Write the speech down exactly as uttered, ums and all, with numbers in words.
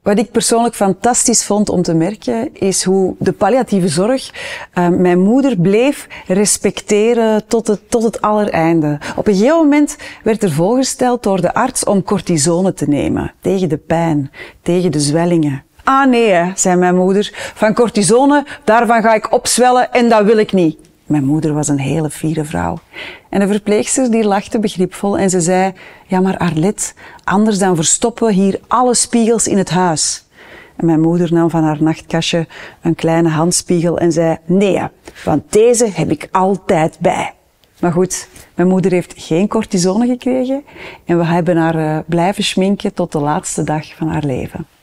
Wat ik persoonlijk fantastisch vond om te merken, is hoe de palliatieve zorg uh, mijn moeder bleef respecteren tot het, tot het allereinde. Op een gegeven moment werd er voorgesteld door de arts om cortisone te nemen. Tegen de pijn, tegen de zwellingen. Ah nee, hè, zei mijn moeder. Van cortisone, daarvan ga ik opzwellen en dat wil ik niet. Mijn moeder was een hele fiere vrouw. En de verpleegster die lachte begripvol en ze zei, ja maar Arlet, anders dan verstoppen we hier alle spiegels in het huis. En mijn moeder nam van haar nachtkastje een kleine handspiegel en zei, nee, want deze heb ik altijd bij. Maar goed, mijn moeder heeft geen cortisone gekregen en we hebben haar blijven schminken tot de laatste dag van haar leven.